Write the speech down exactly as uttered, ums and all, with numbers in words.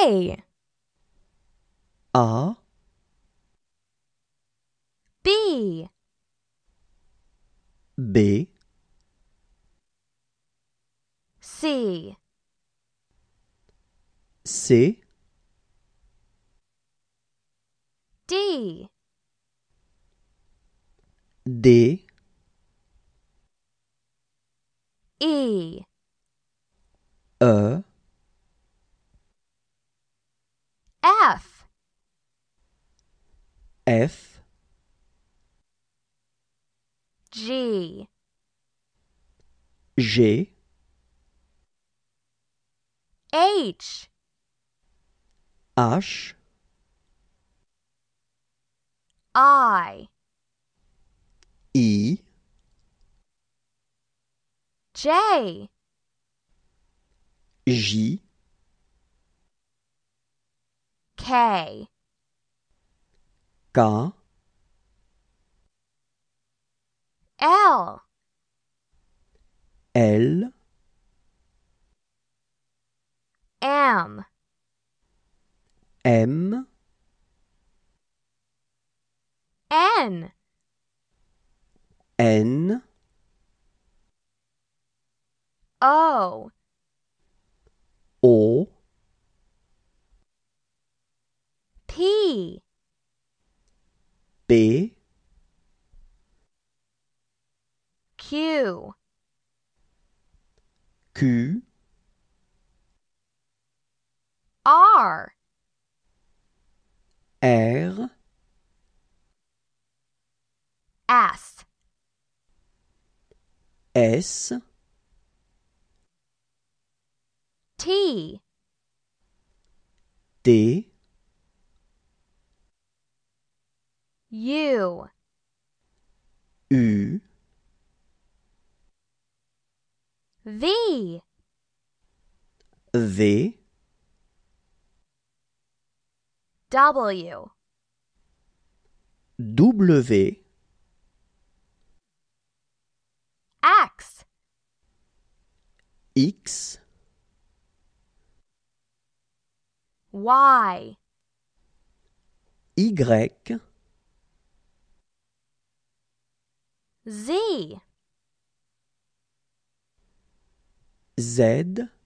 A A, B B, C C, D D, E E, F F, G G, H H, I I, J J, K K, L L, M M, N N, O O, P P, Q Q, R R, S S, T T, U U, V V, W W, X X, Y Y, Z Z,